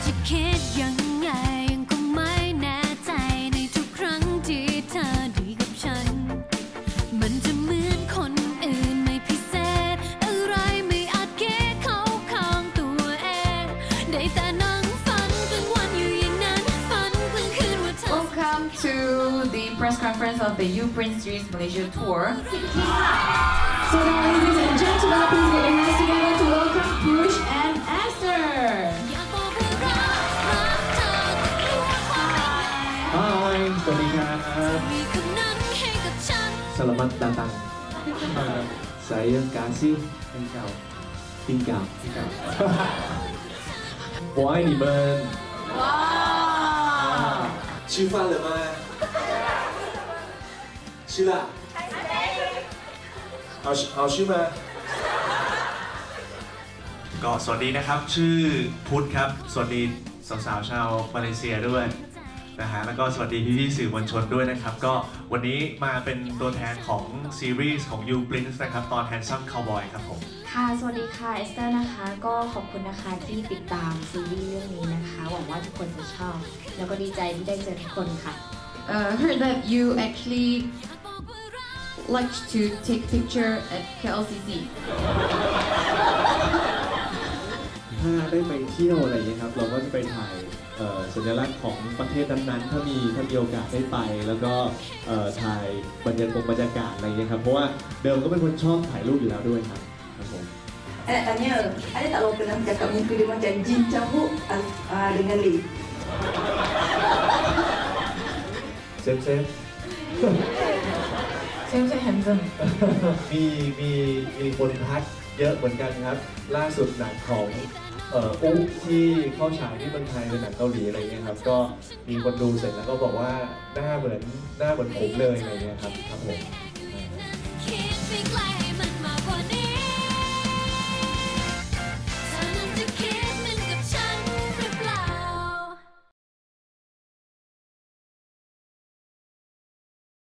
จะคิดยังไงยังคงไม่แน่ใจในทุกครั้งที่เธอดีกับฉันมันจะเหมือนคนอื่นไม่พิเศษอะไรไม่อาจเก้เข้าข้างตัวเองได้แต่นั่งฝันกลางวันอยู่อย่างนั้นฝันกลางคืนว่าเธอ Welcome to the press conference of the U Prince Series Malaysia Tour. So now, ladies and gentlemen, please get your hands together to welcome Push and Esther. Hi, สวัสดีครับ Selamat datang. Saya kasih engkau. Tinggal. 我爱你们。 哇！ 吃饭了吗？吃了。好吃吗？ ก็สวัสดีนะครับชื่อพุทธครับสวัสดีสาวๆชาวมาเลเซียด้วยนะฮะแล้วก็สวัสดีพี่ๆสื่อมวลชนด้วยนะครับก็วันนี้มาเป็นตัวแทนของซีรีส์ของ U Prince นะครับตอน Handsome Cowboy ครับผมค่ะสวัสดีค่ะเอสเตอร์นะคะก็ขอบคุณนะคะที่ติดตามซีรีส์เรื่องนี้นะคะหวังว่าทุกคนจะชอบแล้วก็ดีใจที่ได้เจอทุกคนค่ะ Heard that you actually like to take picture at KLCC. ถ้าได้ไปเที่ยวอะไรอย่างนี้ครับเราก็จะไปถ่ายสัญลักษณ์ของประเทศนั้นๆถ้ามีโอกาสได้ไปแล้วก็ถ่ายบรรยากาศอะไรอย่างนี้ครับเพราะว่าเดิมก็เป็นคนชอบถ่ายรูปอยู่แล้วด้วยครับผม Tanya, ada tak orang pernah cakap mimpi dia macam jin cabut dengan Lee? เซฟ Same handsome. มีคนทักเยอะเหมือนกันครับล่าสุดหนังของอุ๊ที่เข้าฉายที่เมืองไทยเป็นหนังเกาหลีอะไรเงี้ยครับก็มีคนดูเสร็จแล้วก็บอกว่าหน้าเหมือนผมเลยอะไรเงี้ยครับผม